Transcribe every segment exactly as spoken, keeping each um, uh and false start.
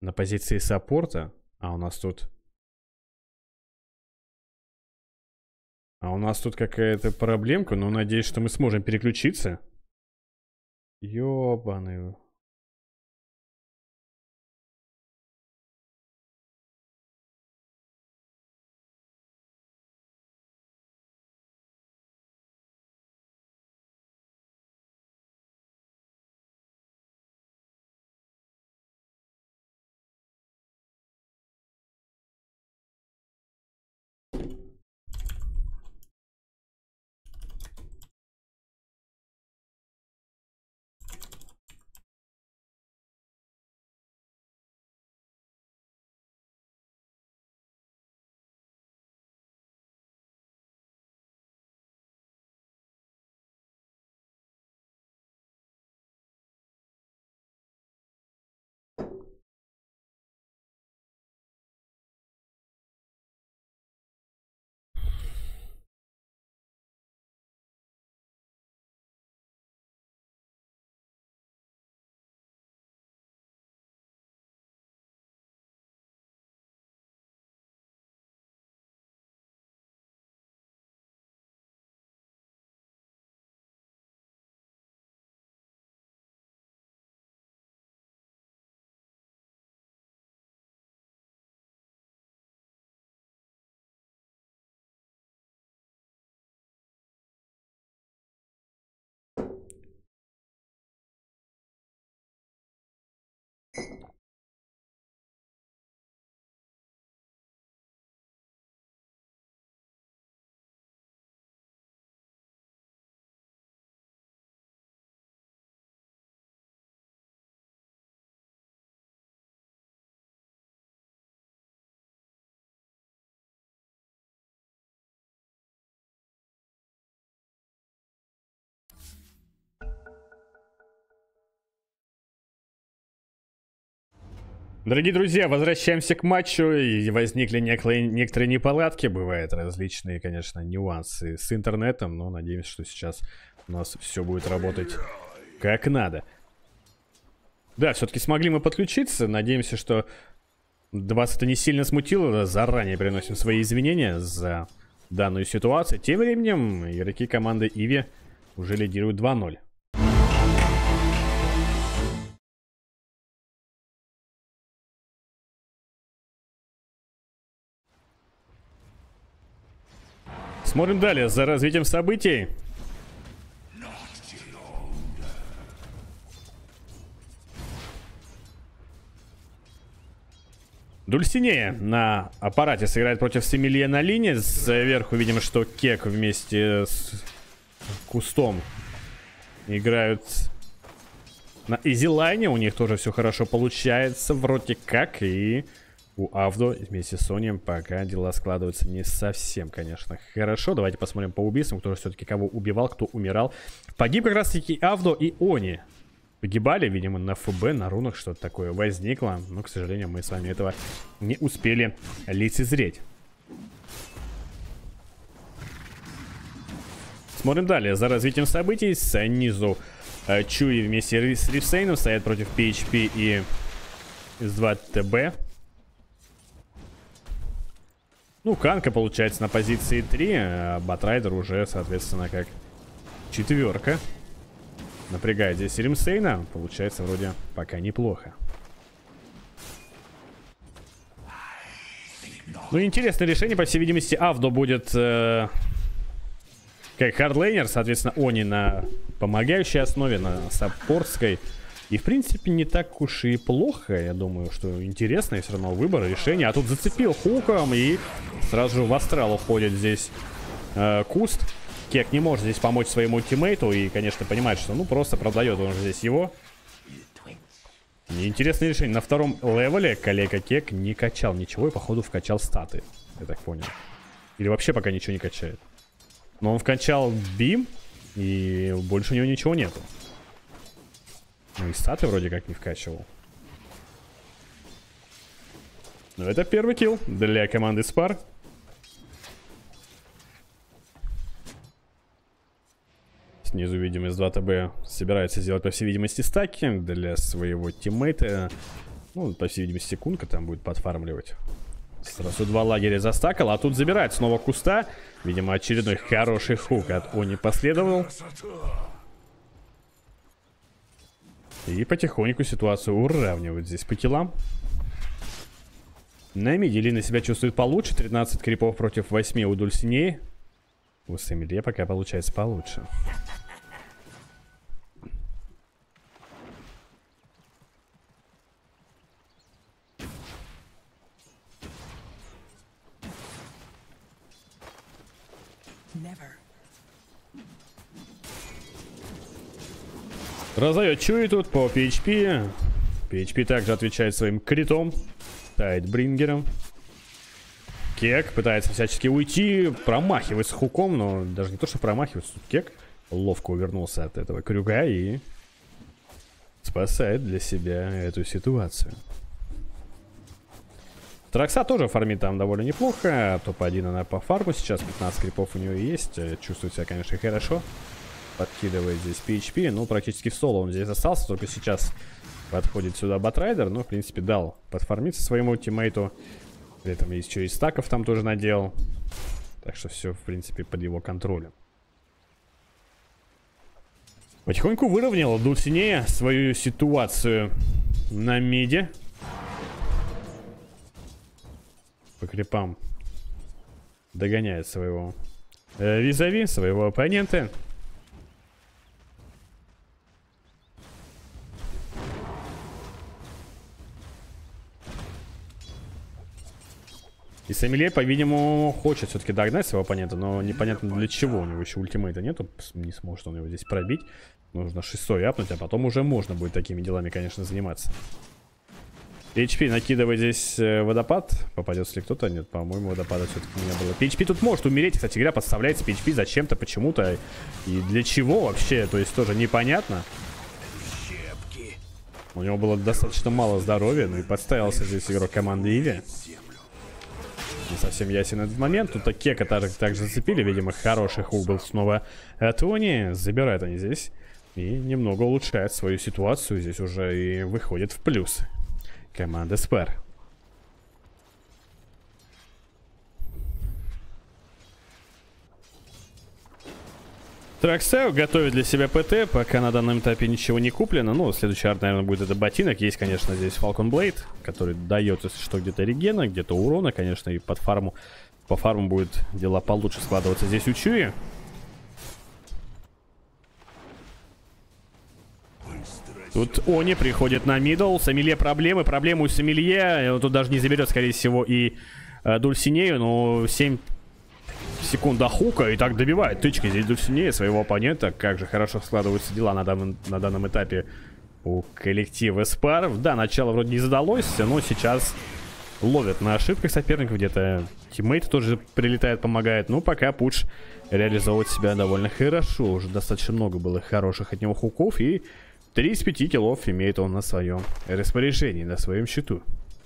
На позиции саппорта. А у нас тут... А у нас тут какая-то проблемка. Но надеюсь, что мы сможем переключиться. Ёбаный. Дорогие друзья, возвращаемся к матчу. И возникли некоторые, некоторые неполадки. Бывают различные, конечно, нюансы с интернетом. Но надеемся, что сейчас у нас все будет работать как надо. Да, все-таки смогли мы подключиться. Надеемся, что вас это не сильно смутило. Заранее приносим свои извинения за данную ситуацию. Тем временем игроки команды Иви уже лидируют два ноль. Смотрим далее за развитием событий. Дульсинея на аппарате сыграет против Семилье на линии. Сверху видим, что Кек вместе с Кустом играют на изилайне. У них тоже все хорошо получается вроде как. И у Авдо вместе с Сонем пока дела складываются не совсем, конечно, хорошо. Давайте посмотрим по убийствам, кто же все-таки кого убивал, кто умирал. Погиб как раз-таки Авдо и Они. Погибали, видимо, на ФБ, на рунах что-то такое возникло. Но, к сожалению, мы с вами этого не успели лицезреть. Смотрим далее за развитием событий. Снизу Чуи вместе с Рифсейном стоят против пи эйч пи и эс два тэ бэ. Ну, Канка получается на позиции три, а Батрайдер уже, соответственно, как четверка. Напрягает здесь Римсейна. Получается вроде пока неплохо. Ну, интересное решение. По всей видимости, Авдо будет э, как хардлейнер. Соответственно, Они на помогающей основе, на саппортской. И, в принципе, не так уж и плохо. Я думаю, что интересный все равно выбор, решение. А тут зацепил хуком и сразу же в астрал уходит здесь э, Куст. Кек не может здесь помочь своему тиммейту. И, конечно, понимает, что ну просто продает он же здесь его. Интересное решение. На втором левеле коллега Кек не качал ничего и, походу, вкачал статы. Я так понял. Или вообще пока ничего не качает. Но он вкачал бим, и больше у него ничего нету. Ну и статы вроде как не вкачивал. Но это первый килл для команды Спар. Снизу видим эс два тэ бэ собирается сделать, по всей видимости, стаки для своего тиммейта. Ну, по всей видимости, секундка там будет подфармливать. Сразу два лагеря застакал, а тут забирает снова куста. Видимо, очередной хороший хук от Они последовал. И потихоньку ситуацию уравнивают здесь по киллам. На миде Лина себя чувствует получше. тринадцать крипов против восьми у Дульсинеи. У Сомелье пока получается получше. Раздает чуи тут по пи эйч пи. пи эйч пи также отвечает своим критом. Тайтбрингером. Кек пытается всячески уйти. Промахивается хуком, но даже не то, что промахивается. Тут Кек ловко увернулся от этого крюка и спасает для себя эту ситуацию. Тракса тоже фармит там довольно неплохо. топ один она по фарму сейчас. пятнадцать крипов у нее есть. Чувствует себя, конечно, хорошо. Подкидывает здесь пи эйч пи. Ну, практически в соло он здесь остался. Только сейчас подходит сюда Батрайдер. Но, в принципе, дал подфармиться своему тиммейту. При этом есть еще и стаков там тоже надел. Так что все, в принципе, под его контролем. Потихоньку выровняла Дульсинея свою ситуацию на миде. По крипам догоняет своего э, визави, своего оппонента. И Сомелье, по-видимому, хочет все-таки догнать своего оппонента, но непонятно для чего. У него еще ультимейта нету, не сможет он его здесь пробить. Нужно шестой апнуть, а потом уже можно будет такими делами, конечно, заниматься. пи эйч пи накидывает здесь э, водопад. Попадется ли кто-то? Нет, по-моему, водопада все-таки не было. пи эйч пи тут может умереть. Кстати говоря, подставляется пи эйч пи зачем-то, почему-то. И для чего вообще? То есть тоже непонятно. У него было достаточно мало здоровья. Ну и подставился здесь игрок команды Иви. Не совсем ясен этот момент. Тут Кека также, также зацепили. Видимо, хороший хук был снова от Они. Забирают они здесь. И немного улучшает свою ситуацию. Здесь уже и выходит в плюс команда Спар. Траксау готовит для себя ПТ, пока на данном этапе ничего не куплено. Ну, следующий арт, наверное, будет это ботинок. Есть, конечно, здесь Falcon Blade, который дает, если что, где-то регена, где-то урона, конечно, и под фарму. По фарму будет дела получше складываться здесь у Чуи. Тут Они приходит на мидл. Сомелье проблемы. Проблемы у Сомелье. Он тут даже не заберет, скорее всего, и э, Дульсинею. Но семь секунд до хука. И так добивает тычкой здесь Дульсинея своего оппонента. Как же хорошо складываются дела на данном, на данном этапе у коллектива Спар. Да, начало вроде не задалось, но сейчас ловят на ошибках соперников. Где-то тиммейт тоже прилетает, помогает. Ну, пока Пуч реализовывает себя довольно хорошо. Уже достаточно много было хороших от него хуков. И три из пяти киллов имеет он на своем распоряжении, на своем счету.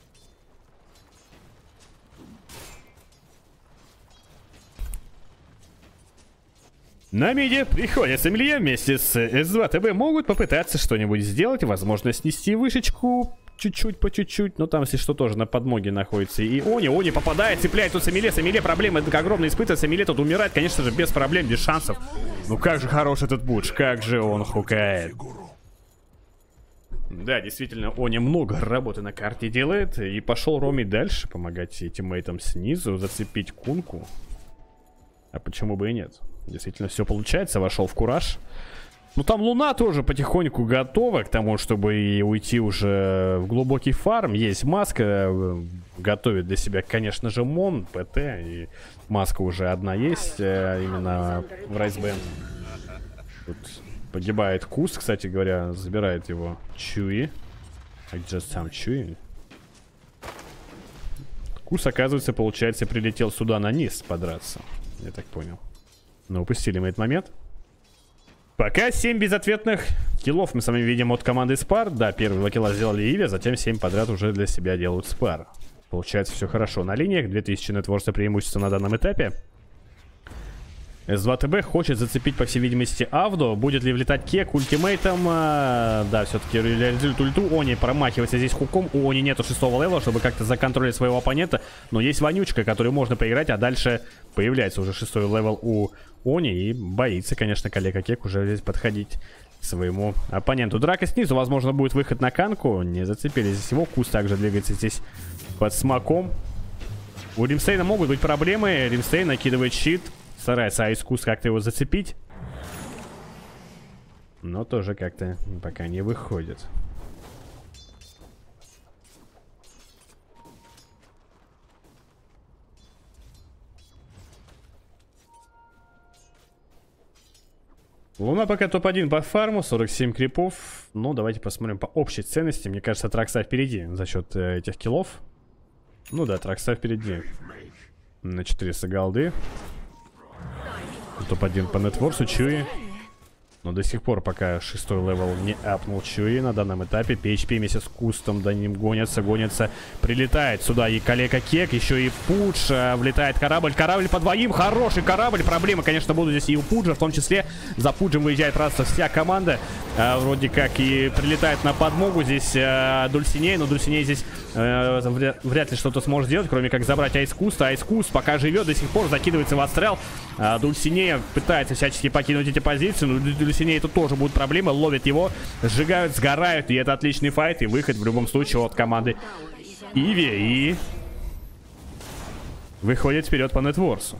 На миде приходит Сомелье вместе с эс два тэ бэ. Могут попытаться что-нибудь сделать. Возможно, снести вышечку чуть-чуть по чуть-чуть. Но там, если что, тоже на подмоге находится и Они. Они попадает, цепляет тут Сомелье. Сомелье проблемы огромные испытывает. Сомелье тут умирает, конечно же, без проблем, без шансов. Ну как же хорош этот Будж, как же он хукает. Да, действительно, Они много работы на карте делает. И пошел Роми дальше помогать тиммейтам снизу, зацепить кунку. А почему бы и нет? Действительно, все получается, вошел в кураж. Ну, там Луна тоже потихоньку готова к тому, чтобы и уйти уже в глубокий фарм. Есть маска, готовит для себя, конечно же, Мон, ПТ. И маска уже одна есть, именно в Райсбен. Тут погибает Кус, кстати говоря, забирает его Чуи. А где сам Чуи? Кус, оказывается, получается, прилетел сюда на низ подраться. Я так понял. Но упустили мы этот момент. Пока семь безответных киллов мы с вами видим от команды Спар. Да, первый два килла сделали Иви, затем семь подряд уже для себя делают Спар. Получается все хорошо на линиях. две тысячи нетворса преимущества на данном этапе. эс два тэ бэ хочет зацепить, по всей видимости, Авду. Будет ли влетать Кек ультимейтом? А, да, все-таки реализует ульту. Они промахивается здесь хуком. У Они нету шестого левела, чтобы как-то законтролить своего оппонента. Но есть вонючка, которую можно поиграть, а дальше появляется уже шестой левел у Они. И боится, конечно, коллега Кек уже здесь подходить к своему оппоненту. Драка снизу, возможно, будет выход на канку. Не зацепили здесь его. Кус также двигается здесь под смоком. У Римстейна могут быть проблемы. Римстейн накидывает щит. Старается Айскус как-то его зацепить. Но тоже как-то пока не выходит. Луна пока топ один по фарму, сорок семь крипов. Ну, давайте посмотрим по общей ценности. Мне кажется, Тракса впереди за счет э, этих киллов. Ну да, Тракса впереди. На четыреста голды. топ один по нетворсу, Чуи. Но до сих пор пока шестой левел не апнул Чуи на данном этапе. пи эйч пи вместе с Кустом до ним гонятся, гонятся. Прилетает сюда и коллега Кек, еще и Пудж. Влетает корабль, корабль по двоим, хороший корабль. Проблемы, конечно, будут здесь и у Пуджа, в том числе. За Пуджем выезжает просто вся команда. А, вроде как и прилетает на подмогу здесь а, Дульсиней, но Дульсиней здесь а, вряд, вряд ли что-то сможет сделать, кроме как забрать Айскуста. Айскус пока живет, до сих пор закидывается в отстрел. А, Дульсиней пытается всячески покинуть эти позиции, но Дульсиней тут тоже будут проблемы. Ловят его, сжигают, сгорают, и это отличный файт и выход в любом случае от команды Иви. И выходит вперед по нетворсу.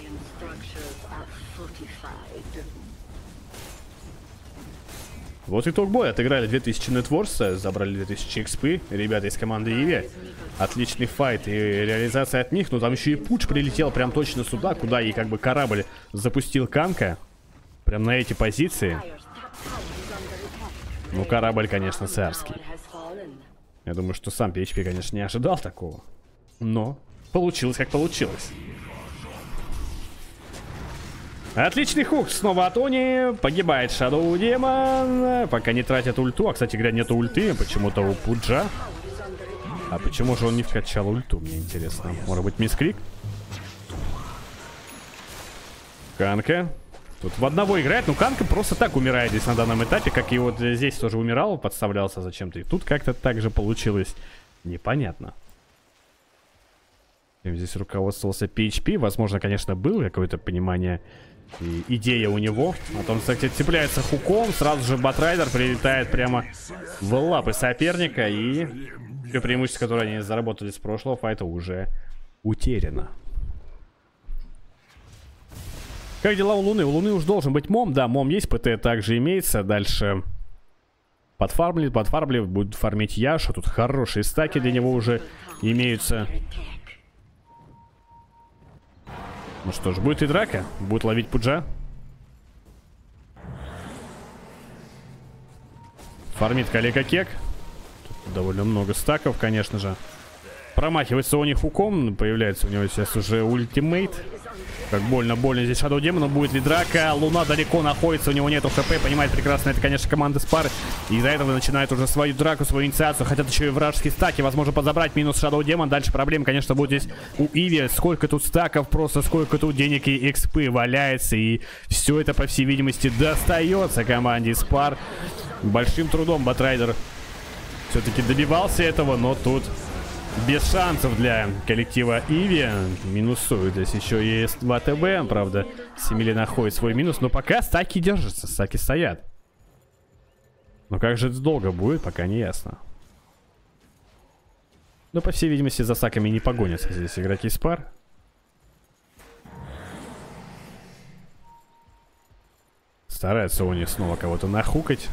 Вот итог боя. Отыграли две тысячи нетворса, забрали две тысячи экспы. Ребята из команды Иви. Отличный файт и реализация от них. Но там еще и Пудж прилетел прям точно сюда, куда и как бы корабль запустил канка. Прям на эти позиции. Ну, корабль, конечно, царский. Я думаю, что сам пи эйч пи, конечно, не ожидал такого. Но получилось, как получилось. Отличный хук снова от Они. Погибает Shadow Demon. Пока не тратят ульту. А, кстати говоря, нету ульты почему-то у Пуджа. А почему же он не вкачал ульту, мне интересно. Может быть, мискрик? Канка. Тут в одного играет, но Канка просто так умирает здесь на данном этапе, как и вот здесь тоже умирал, подставлялся зачем-то. И тут как-то так же получилось. Непонятно. Здесь руководствовался пи эйч пи. Возможно, конечно, было какое-то понимание и идея у него. А то он, кстати, цепляется хуком. Сразу же Батрайдер прилетает прямо в лапы соперника. И все преимущество, которое они заработали с прошлого файта, уже утеряно. Как дела у Луны? У Луны уж должен быть мом. Да, мом есть, ПТ также имеется. Дальше подфармлит, подфармлит, будет фармить Яшу. Тут хорошие стаки для него уже имеются. Ну что ж, будет и драка. Будет ловить Пуджа. Фармит коллега Кек. Тут довольно много стаков, конечно же. Промахивается у них хуком. Появляется у него сейчас уже ультимейт. Как больно-больно здесь Shadow Demon. Будет ли драка? Луна далеко находится, у него нету хп. Понимает прекрасно, это, конечно, команда Спар. И из-за этого начинает уже свою драку, свою инициацию. Хотят еще и вражеские стаки, возможно, подзабрать. Минус Shadow Demon. Дальше проблем, конечно, будет здесь у Иви. Сколько тут стаков, просто сколько тут денег и экспы валяется. И все это, по всей видимости, достается команде Спар. Большим трудом Батрайдер все-таки добивался этого, но тут без шансов для коллектива Иви. Минусует здесь еще и эс два тэ бэ. Правда, Семили находит свой минус. Но пока стаки держатся, стаки стоят. Но как же это долго будет, пока не ясно. Но, по всей видимости, за стаками не погонятся здесь игроки Спар. Стараются у них снова кого-то нахукать.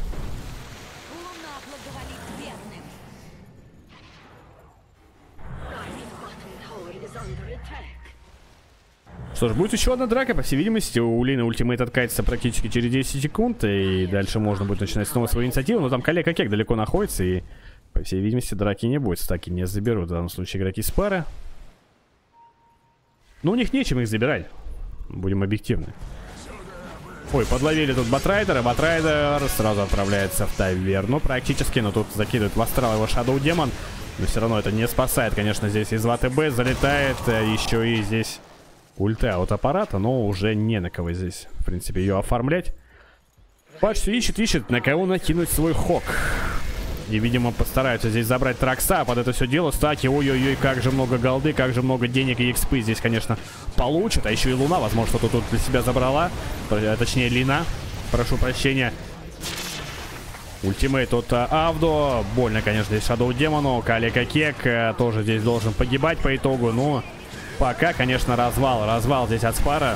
Что ж, будет еще одна драка, по всей видимости. У Лины ультимейт откатится практически через десять секунд. И дальше можно будет начинать снова свою инициативу. Но там коллега Кек далеко находится. И, по всей видимости, драки не будет. Стаки не заберут. В данном случае игроки Спара. Но у них нечем их забирать. Будем объективны. Ой, подловили тут Батрайдера. Батрайдер сразу отправляется в таверну практически. Но тут закидывает в астрал его Shadow Demon. Но все равно это не спасает, конечно, здесь из два тэ бэ. Залетает еще и здесь ульта от аппарата, но уже не на кого здесь, в принципе, ее оформлять. Патч ищет, ищет, на кого накинуть свой хок. И, видимо, постараются здесь забрать Тракса под это все дело. Стаки, ой-ой-ой, как же много голды, как же много денег и экспы здесь, конечно, получат. А еще и Луна, возможно, что-то тут для себя забрала. Точнее, Лина, прошу прощения. Ультимейт от Авдо. Больно, конечно, здесь Shadow Демону. Калека Кек тоже здесь должен погибать по итогу. Но пока, конечно, развал. Развал здесь от Спара.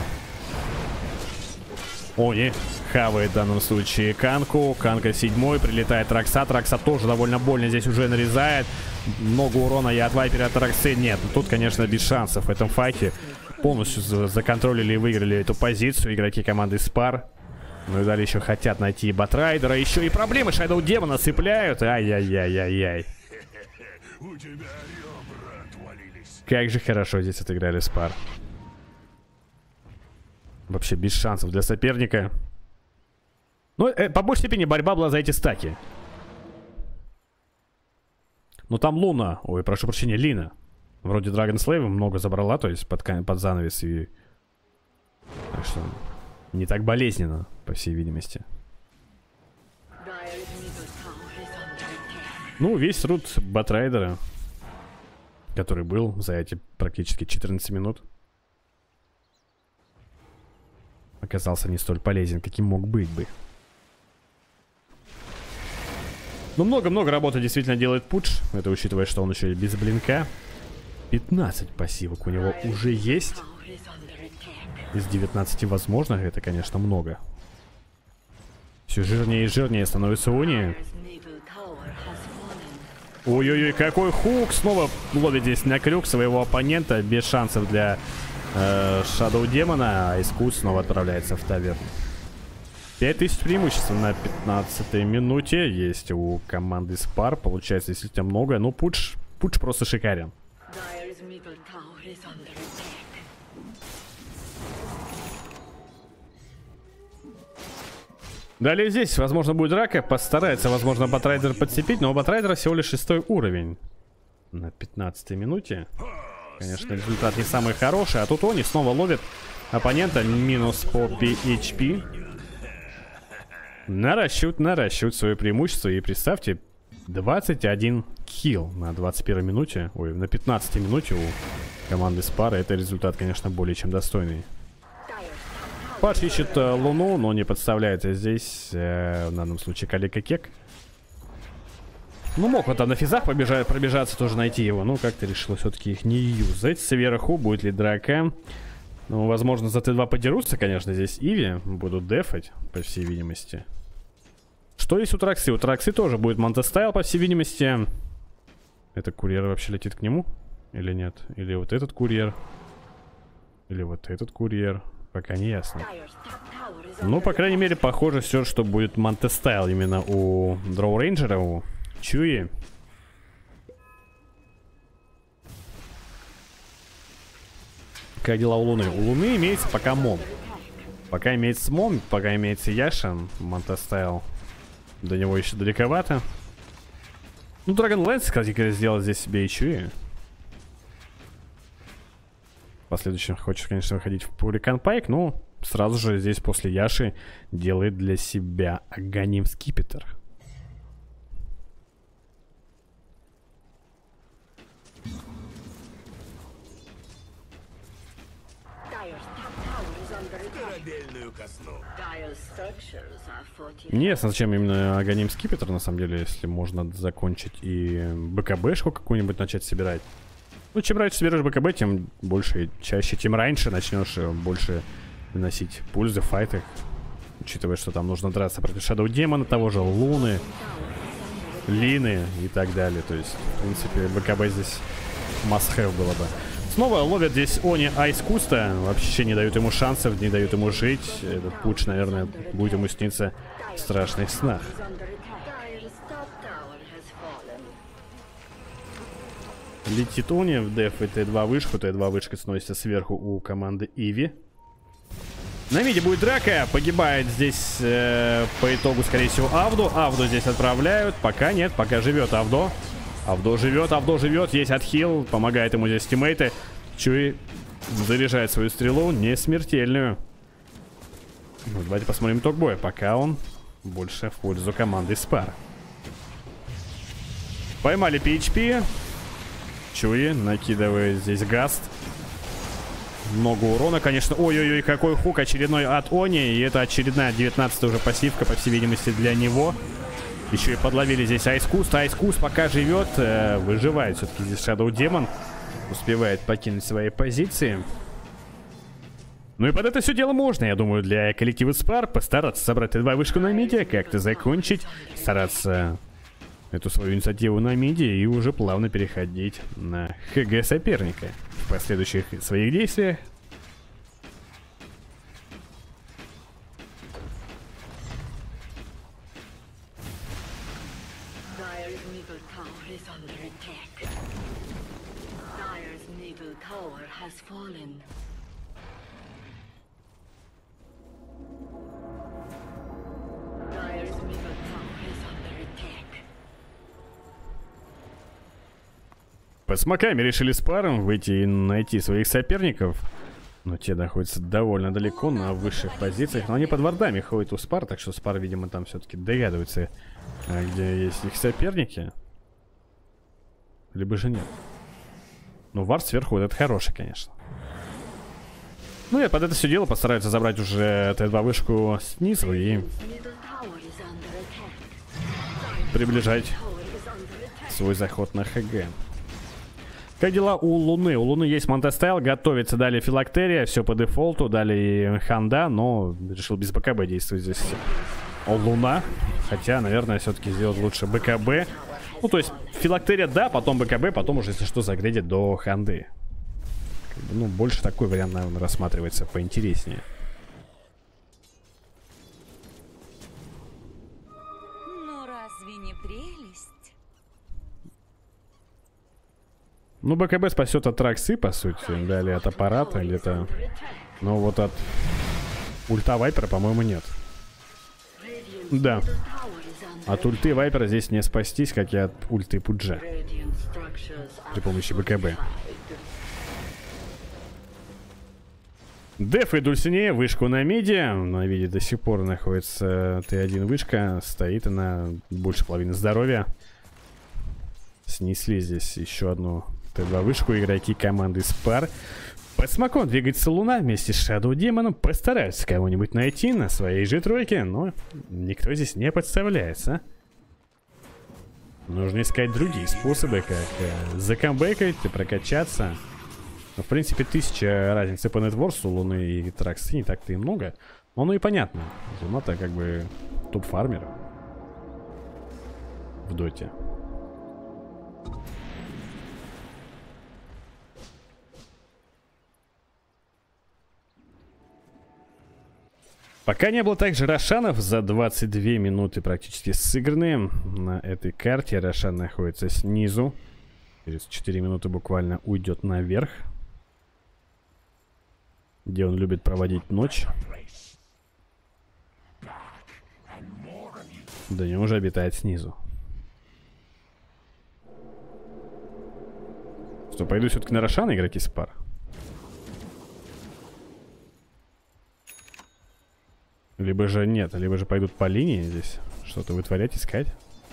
Ой, хавает в данном случае Канку. Канка седьмой, прилетает Тракса. Тракса тоже довольно больно здесь уже нарезает. Много урона и от Вайпера, от Траксы нет. Тут, конечно, без шансов в этом файте. Полностью законтролили и выиграли эту позицию игроки команды Спар. Ну и далее еще хотят найти Батрайдера. Еще и проблемы Shadow Демона цепляют. Ай-яй-яй-яй-яй. Как же хорошо здесь отыграли Спар. Вообще без шансов для соперника. Ну, э, по большей степени борьба была за эти стаки. Ну, там Луна. Ой, прошу прощения, Лина. Вроде Dragon Slave много забрала, то есть под, под занавес. И... Так что не так болезненно, по всей видимости. Ну, весь труд Батрайдера, который был за эти практически четырнадцать минут, оказался не столь полезен, каким мог быть бы. Но много-много работы действительно делает Пудж. Это учитывая, что он еще и без блинка. пятнадцать пассивок у него уже есть. Из девятнадцати возможных это, конечно, много. Все жирнее и жирнее становится Уни. Ой-ой-ой, какой хук! Снова ловит здесь на крюк своего оппонента. Без шансов для э, Shadow Демона. А Искус снова отправляется в таверну. пять тысяч преимуществ на пятнадцатой минуте есть у команды Спар. Получается действительно много. Ну, Пудж, Пудж просто шикарен. Далее здесь, возможно, будет драка. Постарается, возможно, Батрайдер подцепить. Но у Батрайдера всего лишь шестой уровень. На пятнадцатой минуте. Конечно, результат не самый хороший. А тут Они снова ловит оппонента. Минус по пи эйч пи. Наращивают, наращивают свое преимущество. И представьте, двадцать один килл на двадцать первой минуте. Ой, на пятнадцатой минуте у команды Спара. Это результат, конечно, более чем достойный. Паш ищет э, Луну, но не подставляется здесь. Э, в данном случае Калека Кек. Ну, мог вот там на физах побежать, пробежаться, тоже найти его. Ну, как-то решил все-таки их не юзать. Сверху будет ли драка? Ну, возможно, за тэ два подерутся, конечно, здесь Иви. Будут дефать, по всей видимости. Что есть у Траксы? У Траксы тоже будет Монтестайл, по всей видимости. Это курьер вообще летит к нему? Или нет? Или вот этот курьер? Или вот этот курьер? Пока не ясно. Ну, по крайней мере, похоже все, что будет Монтестайл именно у Дроу Рейнджера, у Чуи. Как дела у Луны? У Луны имеется пока Мон. Пока имеется Мон, пока имеется Яшин. Монтестайл до него еще далековато. Ну, Dragonlance, кстати, сделал здесь себе и Чуи. В последующем хочет, конечно, выходить в Пурикан Пайк, но сразу же здесь после Яши делает для себя Аганим Скипетр. Не ясно, зачем именно Аганим Скипетр, на самом деле, если можно закончить и БКБшку какую-нибудь начать собирать. Ну, чем раньше соберешь БКБ, тем больше и чаще, тем раньше начнешь больше выносить пульзы в файтах. Учитывая, что там нужно драться против Shadow Демона, того же Луны, Лины и так далее. То есть, в принципе, БКБ здесь must-have было бы. Снова ловят здесь Они Айскуста. Вообще не дают ему шансов, не дают ему жить. Этот Пудж, наверное, будет ему сниться в страшных снах. Летит Они в деф и тэ два вышку. тэ два вышка сносится сверху у команды Иви. На миде будет драка. Погибает здесь э, по итогу, скорее всего, Авду. Авду здесь отправляют. Пока нет, пока живет Авдо. Авдо живет, Авдо живет. Есть отхил. Помогает ему здесь тиммейты. Чуи Заряжает свою стрелу, не смертельную. Ну, давайте посмотрим итог боя. Пока он больше в пользу команды Спар. Поймали пи эйч пи. Чуи накидывает здесь Гаст. Много урона, конечно. Ой-ой-ой, какой хук очередной от Они. И это очередная девятнадцатая уже пассивка, по всей видимости, для него. Еще и подловили здесь Айскуст. Айскуст пока живет, э, выживает все-таки здесь Shadow Demon. Успевает покинуть свои позиции. Ну и под это все дело можно, я думаю, для коллектива Спар постараться собрать Т два вышку на миде, как-то закончить, стараться эту свою инициативу на миде и уже плавно переходить на ХГ соперника в последующих своих действиях. По смоками решили с паром выйти и найти своих соперников. Но те находятся довольно далеко, на высших позициях. Но они под вардами ходят у Спар, так что Спар, видимо, там все-таки догадывается, где есть их соперники. Либо же нет. Ну, вард сверху, это хороший, конечно. Ну и под это все дело постараются забрать уже Т два вышку снизу и приближать свой заход на ХГ. Как дела у Луны? У Луны есть Монтестайл, готовится далее Филактерия, все по дефолту, далее Ханда, но решил без БКБ действовать здесь Луна. Хотя, наверное, все-таки сделать лучше БКБ. Ну, то есть Филактерия, да, потом БКБ, потом уже, если что, загредит до Ханды. Ну, больше такой вариант, наверное, рассматривается поинтереснее. Ну, разве не прелесть? Ну, БКБ спасет от Роксы, по сути, да, или от аппарата, или это... Но вот от ульта Вайпера, по-моему, нет. Да. От ульты Вайпера здесь не спастись, как и от ульты Пуджа. При помощи БКБ. Деф и Дульсинея, вышку на миде. На миде до сих пор находится Т один вышка. Стоит она больше половины здоровья. Снесли здесь еще одну Т два вышку. Игроки команды Спар. Под смоком двигается Луна вместе с Shadow Демоном. Постараются кого-нибудь найти на своей же тройке, но никто здесь не подставляется. Нужно искать другие способы, как э, закамбэкать и прокачаться. Но, в принципе, тысяча разницы по нетворсу Луны и Траксы не так-то и много. Но ну и понятно. Луна-то как бы топ-фармер в доте. Пока не было также Рошанов, за двадцать две минуты практически сыграны на этой карте. Рошан находится снизу. Через четыре минуты буквально уйдет наверх, где он любит проводить ночь. Да не уже обитает снизу. Что, пойду все-таки на Рошана, игроки Спар? Либо же нет, либо же пойдут по линии здесь что-то вытворять, искать.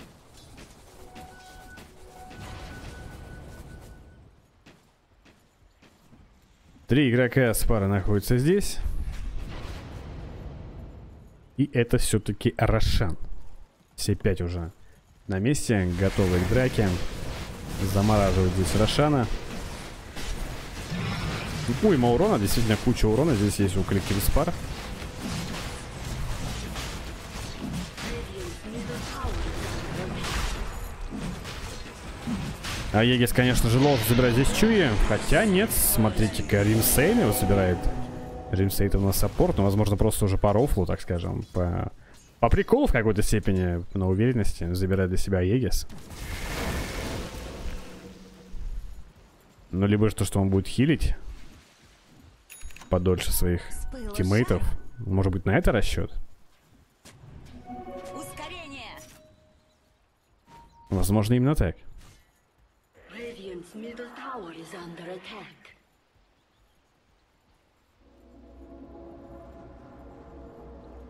Три игрока с пары находятся здесь. И это все-таки Рошан. Все пять уже на месте, готовы к драке. Замораживают здесь Рошана. Уйма урона, действительно куча урона здесь есть у коллектива Спар. А Егис, конечно же, должен забирать здесь Чуи. Хотя нет, смотрите-ка, Римсейн его собирает. Римсейн у нас саппорт, но, возможно, просто уже по рофлу, так скажем. По, по приколу в какой-то степени, на уверенности, забирает для себя Егис. Ну, либо же то, что он будет хилить подольше своих тиммейтов. Может быть, на это расчет? Ускорение. Возможно, именно так.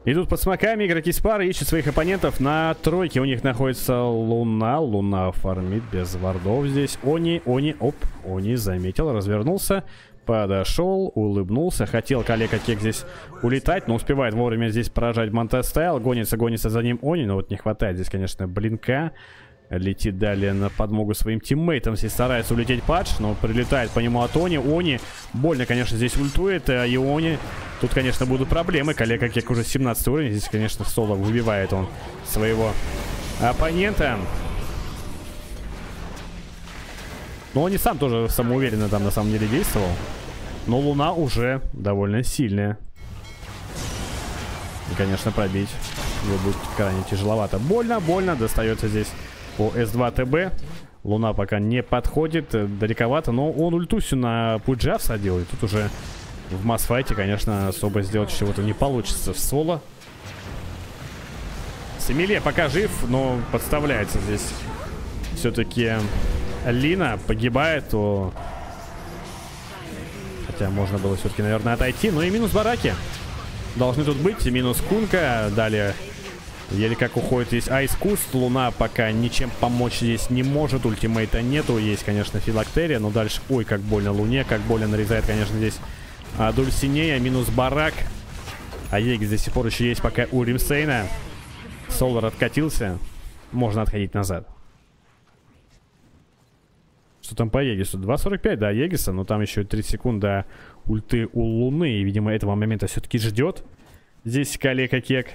Идут под смоками, игроки с пары ищут своих оппонентов. На тройке у них находится Луна. Луна фармит без вардов здесь. Они, они, оп, они заметил, развернулся, подошел, улыбнулся. Хотел коллега Кек здесь улетать, но успевает вовремя здесь поражать Монтестайл. Гонится, гонится за ним Они, но вот не хватает здесь, конечно, блинка. Летит далее на подмогу своим тиммейтам. Здесь старается улететь Падж, но прилетает по нему от Они. Они больно, конечно, здесь ультует. И Они... Тут, конечно, будут проблемы. Коллега Кек уже семнадцатый уровень. Здесь, конечно, соло выбивает он своего оппонента. Но он и сам тоже самоуверенно там на самом деле действовал. Но Луна уже довольно сильная. И, конечно, пробить его будет крайне тяжеловато. Больно, больно. Достается здесь по эс два тэ бэ. Луна пока не подходит. Далековато. Но он ультусю на Пуджа всадил. И тут уже в масс-файте, конечно, особо сделать чего-то не получится в соло. Семиле пока жив, но подставляется здесь. Все-таки Лина погибает. То... Хотя можно было все-таки, наверное, отойти. Но и минус бараки должны тут быть. Минус Кунка. Далее еле как уходит здесь Айскуст. Луна пока ничем помочь здесь не может. Ультимейта нету. Есть, конечно, филактерия. Но дальше... Ой, как больно Луне. Как больно нарезает, конечно, здесь а, Дульсинея. Минус барак. А Егис до сих пор еще есть пока у Римсейна. Солар откатился. Можно отходить назад. Что там по Егису? два сорок пять, да, Егиса. Но там еще тридцать секунд до ульты у Луны. И, видимо, этого момента все-таки ждет здесь коллега Кек.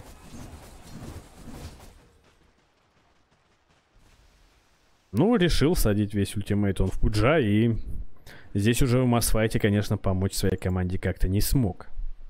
Ну, решил садить весь ультимейт он в Пуджа. И здесь уже в масс-файте, конечно, помочь своей команде как-то не смог.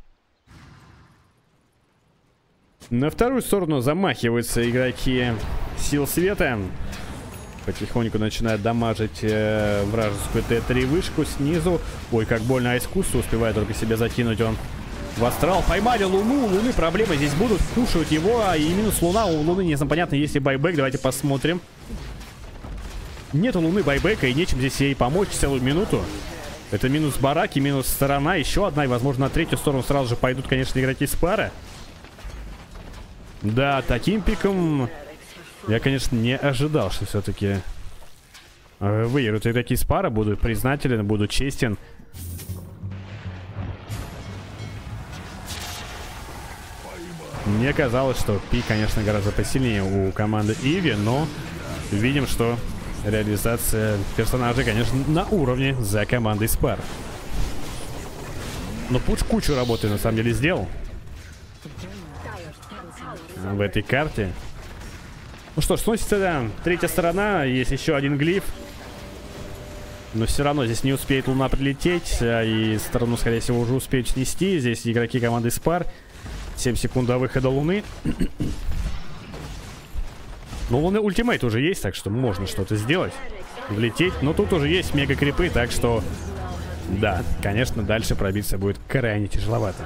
На вторую сторону замахиваются игроки Сил Света. Потихоньку начинают дамажить э, вражескую тэ три вышку снизу. Ой, как больно Айскусу. Успевает только себя закинуть он в астрал. Поймали Луну. У Луны проблемы здесь будут. Кушают его. А и минус Луна. У Луны не понятно, есть ли байбек. Давайте посмотрим. Нет у Луны байбека. И нечем здесь ей помочь целую минуту. Это минус бараки, минус сторона. Еще одна. И, возможно, на третью сторону сразу же пойдут, конечно, игроки с пары. Да, таким пиком... Я, конечно, не ожидал, что все-таки выиграют игроки с пары. Буду признателен, буду честен. Мне казалось, что пик, конечно, гораздо посильнее у команды Иви, но видим, что реализация персонажей, конечно, на уровне за командой с пар. Но Пуч кучу работы, на самом деле, сделал в этой карте. Ну что ж, сносится, да, третья сторона. Есть еще один глиф. Но все равно здесь не успеет Луна прилететь. И сторону, скорее всего, уже успеют снести. Здесь игроки команды Спар. семь секунд до выхода Луны. Но у Луны ультимейт уже есть, так что можно что-то сделать. Влететь. Но тут уже есть мега-крипы, так что... Да, конечно, дальше пробиться будет крайне тяжеловато.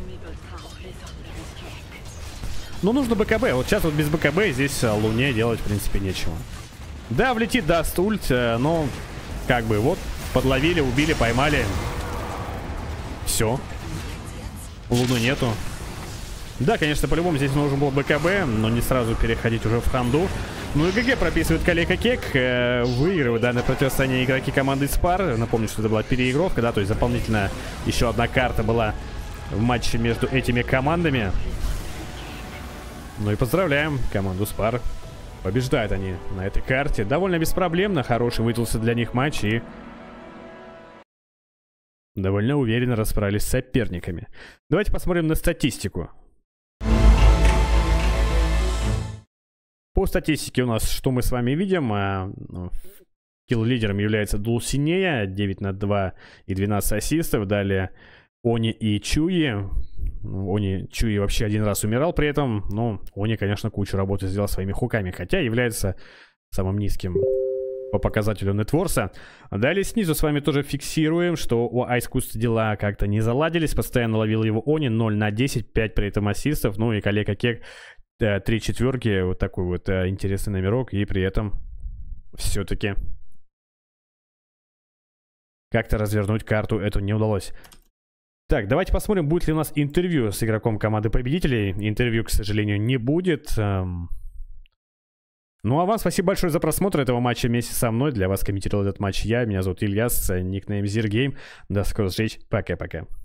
Но нужно БКБ. Вот сейчас вот без БКБ здесь Луне делать, в принципе, нечего. Да, влетит, даст ульт, но как бы вот подловили, убили, поймали. Все. Луны нету. Да, конечно, по-любому здесь нужен был БКБ, но не сразу переходить уже в ханду. Ну и ГГ прописывает коллега Кек. Выигрывают данное противостояние игроки команды Спар. Напомню, что это была переигровка, да, то есть дополнительно еще одна карта была в матче между этими командами. Ну и поздравляем команду Спар. Побеждают они на этой карте. Довольно беспроблемно. Хороший выдался для них матч. И довольно уверенно расправились с соперниками. Давайте посмотрим на статистику. По статистике у нас что мы с вами видим? Килл-лидером является Дулсинея. девять на два и двенадцать ассистов. Далее Они и Чуи. Они, Чуи вообще один раз умирал при этом, но Они, конечно, кучу работы сделал своими хуками, хотя является самым низким по показателю нетворса. Далее снизу с вами тоже фиксируем, что у Айскуста дела как-то не заладились, постоянно ловил его Они, ноль на десять, пять при этом ассистов, ну и коллега Кек три четверки, вот такой вот а, интересный номерок, и при этом все-таки как-то развернуть карту эту не удалось. Так, давайте посмотрим, будет ли у нас интервью с игроком команды победителей. Интервью, к сожалению, не будет. Ну а вам спасибо большое за просмотр этого матча вместе со мной. Для вас комментировал этот матч я. Меня зовут Ильяс, никнейм Зиргейм. До скорых встреч. Пока-пока.